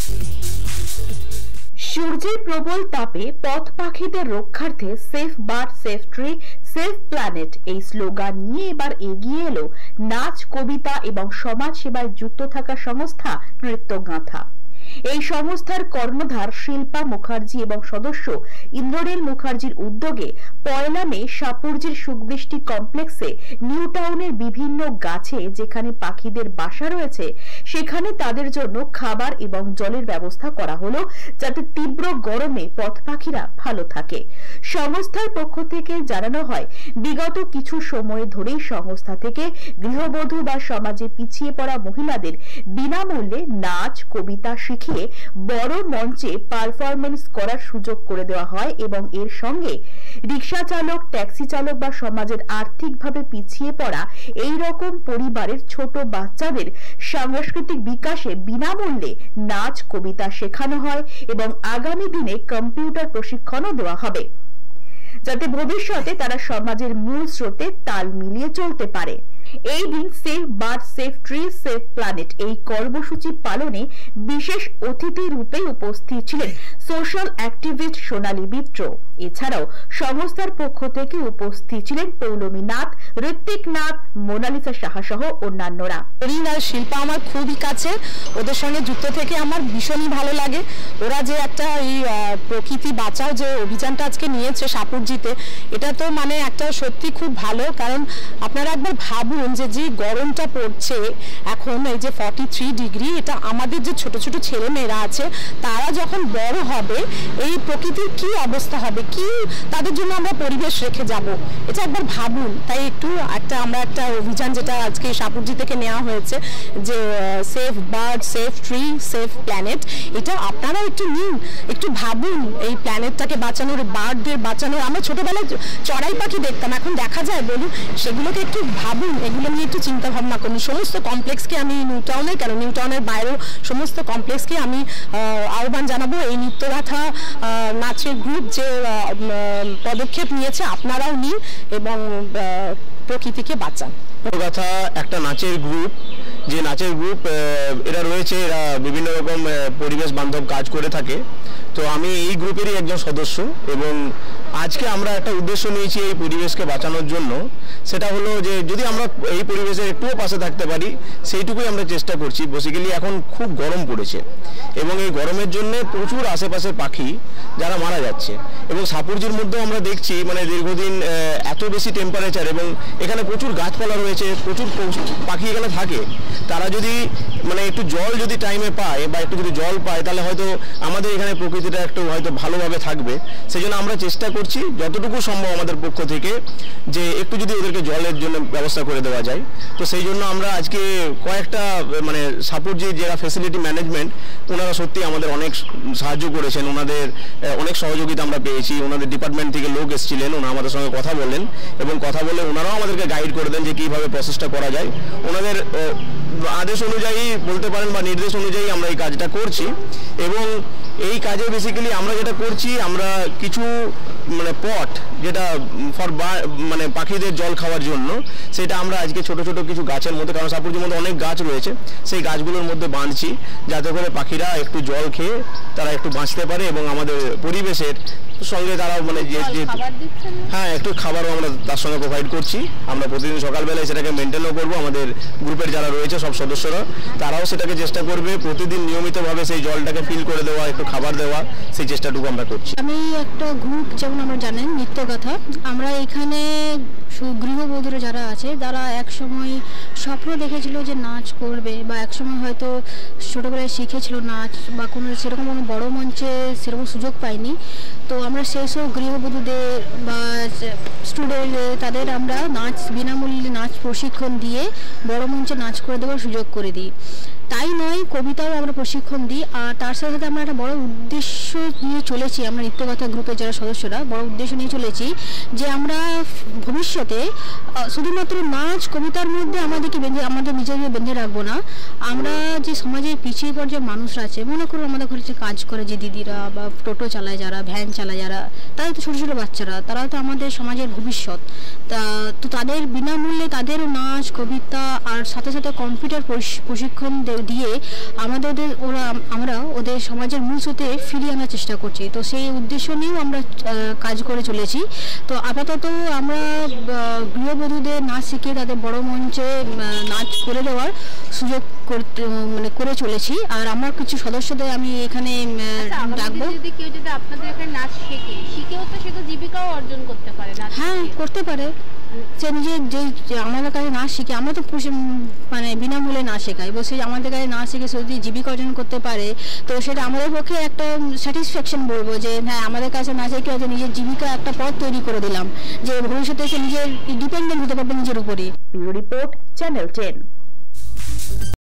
সূর্যের প্রবল তাপে পথ পাখিদের রক্ষার্থে safe bird safe tree safe planet এই স্লোগান নিয়ে এবার এগিয়ে এলো নাচ, কবিতা এবং সমাজ সেবায় যুক্ত থাকা সংস্থা নৃত্যগাথা। এই সংস্থার কর্ণধার শিল্পা মুখার্জি এবং সদস্য ইন্দ্রনীল মুখার্জির উদ্যোগে 1 মে সাপুরজির সুখদৃষ্টি কমপ্লেক্সে নিউ টাউনের বিভিন্ন গাছে যেখানে পাখিদের বাসা রয়েছে সেখানে তাদের জন্য খাবার এবং জলের ব্যবস্থা করা হলো, যাতে তীব্র গরমে পথ পাখিরা ভালো থাকে। সংস্থার পক্ষ থেকে জানানো হয়, বিগত কিছু সময় ধরেই সংস্থা থেকে গৃহবধূ বা সমাজে পিছিয়ে পড়া মহিলাদের বিনামূল্যে নাচ, কবিতা শিখিয়ে বড় মঞ্চে পারফরমেন্স করার সুযোগ করে দেওয়া হয় এবং এর সঙ্গে রিক্সা চালক, ট্যাক্সি চালক বা সমাজের আর্থিকভাবে পিছিয়ে পড়া এই রকম পরিবারের ছোট বাচ্চাদের সাংস্কৃতিক বিকাশে বিনামূল্যে নাচ, কবিতা শেখানো হয় এবং আগামী দিনে কম্পিউটার প্রশিক্ষণও দেওয়া হবে, যাতে ভবিষ্যতে তারা সমাজের মূল স্রোতে তাল মিলিয়ে চলতে পারে। এই দিন safe bird safe tree safe planet এই কর্মসূচি পালনে বিশেষ অতিথি রূপে উপস্থিত ছিলেন সোশ্যাল অ্যাক্টিভিস্ট সোনালী মিত্র। এছাড়াও সংস্থার পক্ষ থেকে উপস্থিত ছিলেন পৌলমী নাথ, ঋত্বিক নাথ, মোনালিসা সাহা সহ অন্যান্যরা। আর শিল্পা আমার খুবই কাছে, ওদের সঙ্গে যুক্ত থেকে আমার ভীষণই ভালো লাগে। ওরা যে একটা এই প্রকৃতি বাঁচাও যে অভিযানটা আজকে নিয়েছে সাপুরজিতে, এটা তো মানে একটা সত্যি খুব ভালো। কারণ আপনারা একবার ভাবুন যে যে গরমটা পড়ছে এখন, এই যে 43 ডিগ্রি, এটা আমাদের যে ছোট ছোট ছেলে মেয়েরা আছে তারা যখন বড় হবে এই প্রকৃতির কি অবস্থা হবে, কি তাদের জন্য আমরা পরিবেশ রেখে যাব, এটা একবার ভাবুন। তাই আমরা একটা অভিযান যেটা আজকে সাপুরজি থেকে নেওয়া হয়েছে যে safe bird safe tree safe planet, এটা আপনারা একটু নিন, একটু ভাবুন এই প্ল্যানেটটাকে বাঁচানোর, বার্ডদের বাঁচানোর। আমরা ছোটবেলায় চড়াই পাখি দেখতাম, এখন দেখা যায় বলুন? সেগুলোকে একটু ভাবুন, এগুলো নিয়ে একটু চিন্তা ভাবনা করুন। সমস্ত কমপ্লেক্সকে আমি নিউ টাউনের বাইরেও সমস্ত কমপ্লেক্সকে আমি আহ্বান জানাবো এই নৃত্যগাথা নাচের গ্রুপ যে পদক্ষেপ নিয়েছে আপনারাও নিন এবং প্রকৃতিকে বাঁচান। নৃত্যগাথা একটা নাচের গ্রুপ, যে নাচের গ্রুপ এরা রয়েছে, এরা বিভিন্ন রকম পরিবেশ বান্ধব কাজ করে থাকে। তো আমি এই গ্রুপেরই একজন সদস্য এবং আজকে আমরা একটা উদ্দেশ্য নিয়েছি এই পরিবেশকে বাঁচানোর জন্য। সেটা হলো যে যদি আমরা এই পরিবেশের একটুও পাশে থাকতে পারি সেইটুকুই আমরা চেষ্টা করছি। বেসিক্যালি এখন খুব গরম পড়েছে এবং এই গরমের জন্য প্রচুর আশেপাশের পাখি যারা মারা যাচ্ছে এবং সাপুরজির মধ্যেও আমরা দেখছি মানে দীর্ঘদিন এত বেশি টেম্পারেচার এবং এখানে প্রচুর গাছপালা রয়েছে, প্রচুর পাখি এখানে থাকে। তারা যদি মানে একটু জল যদি টাইমে পায় বা একটু যদি জল পায় তাহলে হয়তো আমাদের এখানে প্রকৃতিটা একটু হয়তো ভালোভাবে থাকবে। সেই জন্য আমরা চেষ্টা করছি যতটুকু সম্ভব আমাদের পক্ষ থেকে যে একটু যদি ওদেরকে জলের জন্য ব্যবস্থা করে দেওয়া যায়। তো সেই জন্য আমরা আজকে কয়েকটা মানে সাপুরজি যারা ফ্যাসিলিটি ম্যানেজমেন্ট, ওনারা সত্যি আমাদের অনেক সাহায্য করেছেন, ওনাদের অনেক সহযোগিতা আমরা পেয়েছি। ওনাদের ডিপার্টমেন্ট থেকে লোক এসেছিলেন, ওনারা আমাদের সঙ্গে কথা বললেন এবং কথা বলে ওনারাও আমাদেরকে গাইড করে দেন যে কীভাবে প্রসেসটা করা যায়। ওনাদের আদেশ অনুযায়ী বলতে পারেন বা নির্দেশ অনুযায়ী আমরা এই কাজটা করছি এবং এই কাজে বেসিক্যালি আমরা যেটা করছি, আমরা কিছু মানে পট যেটা ফর মানে পাখিদের জল খাওয়ার জন্য, সেটা আমরা আজকে ছোট ছোট কিছু গাছের মধ্যে, কারণ সাপুরজির মধ্যে অনেক গাছ রয়েছে, সেই গাছগুলোর মধ্যে বাঁধছি যাতে করে পাখিরা একটু জল খেয়ে তারা একটু বাঁচতে পারে এবং আমাদের পরিবেশের সঙ্গে তারাও মানে যে হ্যাঁ একটু খাবারও আমরা তার সঙ্গে প্রোভাইড করছি। আমরা প্রতিদিন সকালবেলায় সেটাকে মেনটেনও করবো। আমাদের গ্রুপের যারা রয়েছে সব সদস্যরা তারাও সেটাকে চেষ্টা করবে প্রতিদিন নিয়মিতভাবে সেই জলটাকে ফিল করে দেওয়া, একটু খাবার দেওয়া, সেই চেষ্টাটুকু আমরা করছি। আমি একটা গ্রুপ, যেমন আমরা জানেন নৃত্যগাথা, আমরা এখানে গৃহবধূরা যারা আছে তারা একসময় স্বপ্ন দেখেছিল যে নাচ করবে বা একসময় হয়তো ছোটোবেলায় শিখেছিল নাচ বা কোনো সেরকম কোনো বড়ো মঞ্চে সেরকম সুযোগ পায়নি। তো আমরা সেই সব গৃহবধূদের বা স্টুডেন্টদের তাদের আমরা নাচ বিনামূল্যে নাচ প্রশিক্ষণ দিয়ে বড় মঞ্চে নাচ করে দেওয়ার সুযোগ করে দিই। তাই নয়, কবিতাও আমরা প্রশিক্ষণ দিই। আর তার সাথে সাথে আমরা একটা বড় উদ্দেশ্য নিয়ে চলেছি, আমরা নৃত্যগাথা গ্রুপের যারা সদস্যরা বড় উদ্দেশ্য নিয়ে চলেছি যে আমরা ভবিষ্যতে শুধুমাত্র নাচ কবিতার মধ্যে আমাদের নিজেদের বেঁধে রাখবো না। আমরা যে সমাজের পিছিয়ে পড়ে যে মানুষরা আছে, মনে করুন আমাদের ঘরে যে কাজ করে যে দিদিরা বা টোটো চালায় যারা, ভ্যান চালায় যারা, তারা তো ছোটো ছোটো বাচ্চারা, তারা তো আমাদের সমাজের ভবিষ্যৎ। তো তাদের বিনামূল্যে তাদেরও নাচ কবিতা আর সাথে সাথে কম্পিউটার প্রশিক্ষণ দিয়ে আমরা ওদের সমাজের মূল স্রোতে ফিরিয়ে আনার চেষ্টা করছি। তো সেই উদ্দেশ্য নিয়েও আমরা কাজ করে চলেছি। তো আপাতত আমরা গৃহবধূদের নাচ শিখিয়ে তাদের বড় মঞ্চে নাচ করে দেওয়ার সুযোগ করে চলেছি। আর আমার কিছু সদস্যদের আমি এখানে ডাকবো। যদি কেউ যদি আপনাদের এখানে নাচ শিখেও তো সে তো জীবিকাও অর্জন করতে পারে। হ্যাঁ, করতে পারে। সে নিজে যে আমাদের কাছে নাচ শিখে, আমরা তো মানে বিনামূল্যে নাচ শেখাই, এবং সে আমাদের কাছে নাচ শিখে সে যদি জীবিকা অর্জন করতে পারে তো সেটা আমাদের পক্ষে একটা স্যাটিসফ্যাকশন বলবো যে হ্যাঁ, আমাদের কাছে নাচ শিখে হয়তো নিজের জীবিকা একটা পথ তৈরি করে দিলাম, যে ভবিষ্যতে সে নিজের ডিপেন্ডেন্ট হতে পারবে নিজের উপরে। Bureau report, channel 10।